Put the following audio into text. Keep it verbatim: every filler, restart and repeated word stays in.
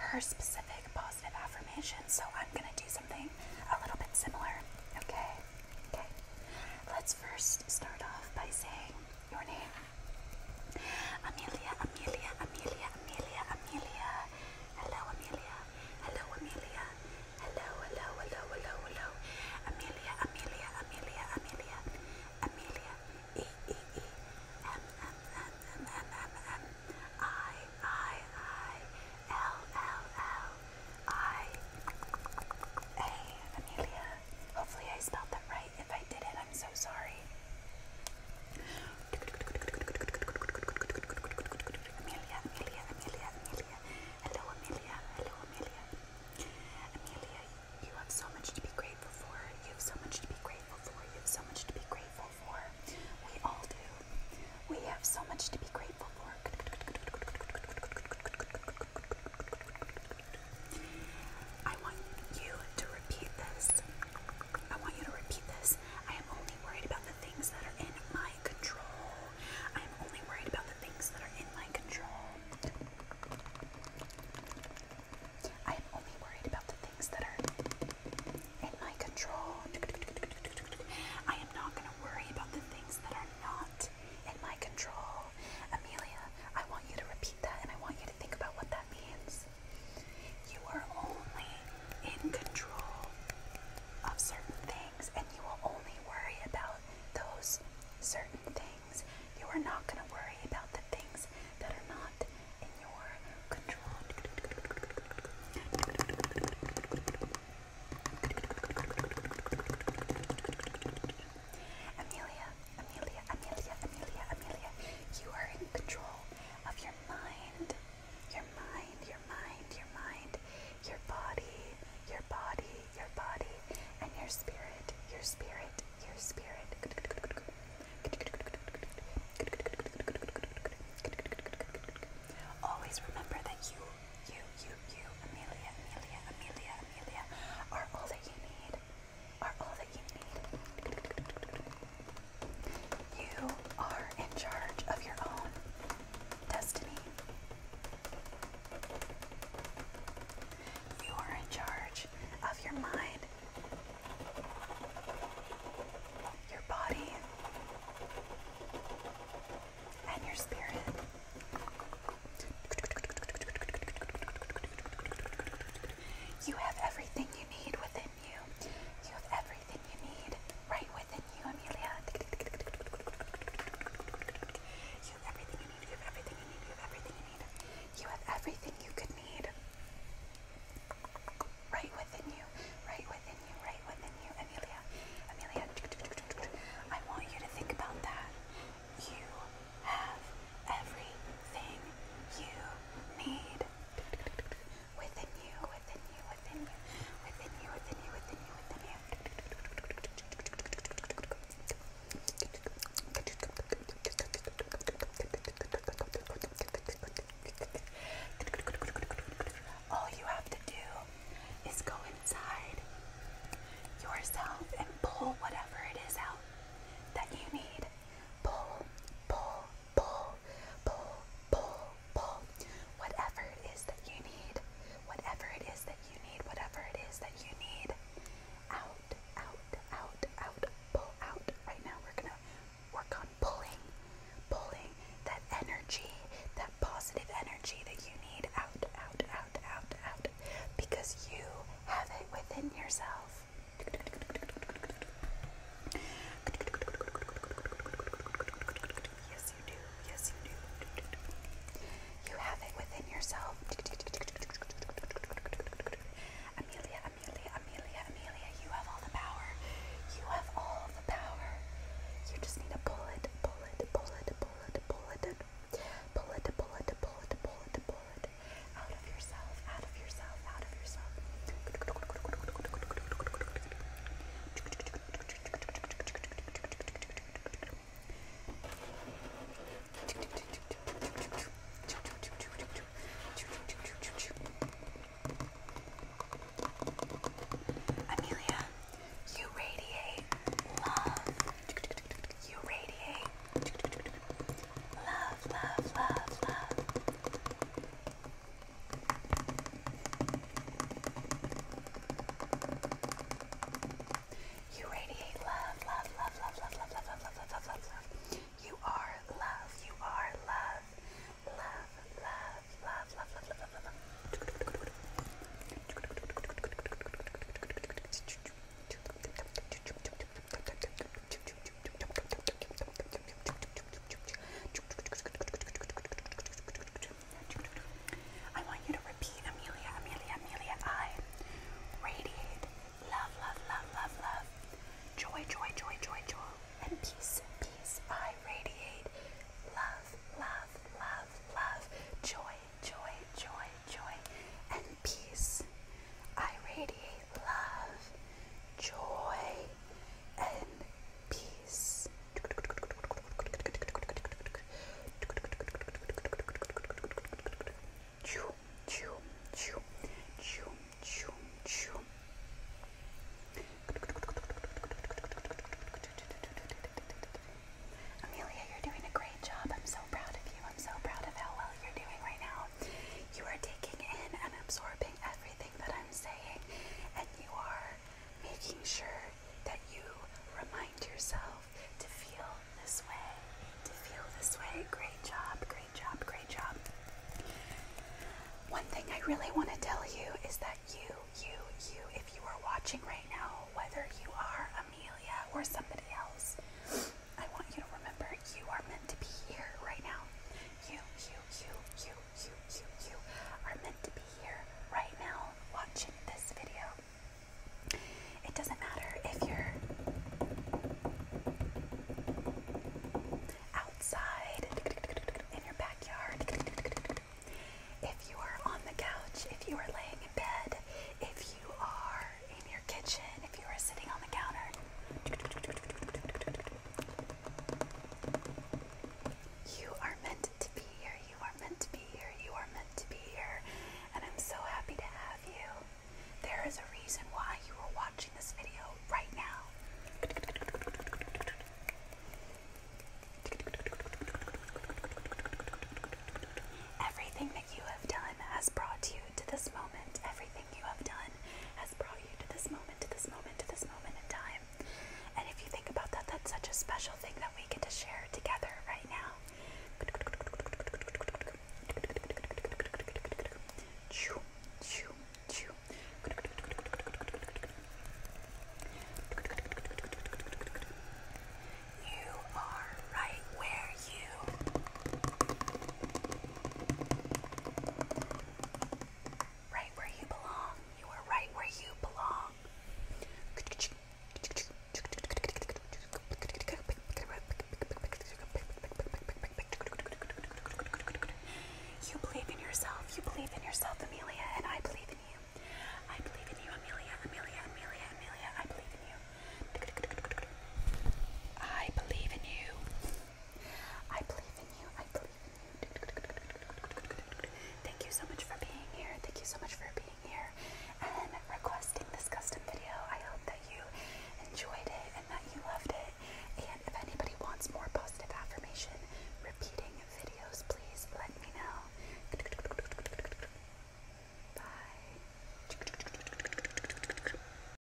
her specific positive affirmation, so I'm gonna do something a little bit similar. Okay? Okay. Let's first start off by saying your name. Amelia, Amelia, Amelia, Amelia, Amelia. Hello, Amelia. Hello, Amelia. Hello, hello, hello, hello, hello. Amelia, Amelia, Amelia, Amelia. Amelia. E, E, E. M, M, M, M, M, M, M. I, I, I. L, L, L. I. A. Amelia. Hopefully I spelled that right. If I didn't, I'm so sorry. Amelia, Amelia, Amelia, Amelia. Hello, Amelia. Hello, Amelia. Amelia, you have so much to be grateful for. You have so much to be grateful for. You have so much to be grateful for. We all do. We have so much to be grateful for. I want you to repeat this. I want you to repeat this. I am only worried about the things that are in my control. I am only worried about the things that are in my control. I am only worried about the things that are in my control. I am not going to worry about the things that are not in my control. Amelia, I want you to repeat that, and I want you to think about what that means. You are only in control of certain things, and you will only worry about those certain things. You are not going to worry about the things that are not in your control. Amelia, Amelia, Amelia, Amelia, Amelia, you are in control of your mind, your mind, your mind, your mind, your body, your body, your body, and your spirit, your spirit, your spirit. Always remember that you, you, you, you, Amelia, Amelia, Amelia, Amelia, are all that you need, are all that you need. You are in charge of your own destiny. You are in charge of your mind, your body, and your spirit. You have everything you need within you. You have everything you need right within you, Amelia. You have everything you need. You have everything you need. You have everything you need. You have everything you could need right within you. Right within you. Right within you, Amelia. Amelia, I want you to think about that. You have everything you need within you, within you, within you, within you, within you, within you, within you. All you have to do is go inside yourself and pull whatever it is out that you need. Pull, pull, pull, pull, pull, pull. Whatever it is that you need, whatever it is that you need, whatever it is that you need. Out, out, out, out, pull out. Right now we're gonna work on pulling, pulling that energy, that positive energy that you need out, out, out, out, out. Because you have it within yourself. Yes, you do. Yes, you do. You have it within yourself. Amelia, Amelia, Amelia, Amelia, you have all the power. You have all the power. You just need to pull it, pull it, pull it, pull it, pull it, pull it, pull it, pull it, pull it, pull it out of yourself, out of yourself, out of yourself. really want to tell you is that you, you, you, if you are watching right now, whether you are Emilia or somebody else, I want you to remember you are meant to be here right now. You, you, you, you, you, you, you are meant to be here right now watching this video. It doesn't matter if you're outside in your backyard, if you are on the couch, if you are laying in bed, if you are in your kitchen, if you are sitting on the counter. You are meant to be here. You are meant to be here. You are meant to be here. And I'm so happy to have you. There is a reason why you are watching this video right now. Everything that you have done has brought you to this moment. Everything you have done has brought you to this moment, to this moment, to this moment in time. And if you think about that, that's such a special thing that we get to share together right now. You are right where you right where you belong. You are right where you belong. You believe in yourself. You believe in yourself, Emilia, and I believe in you.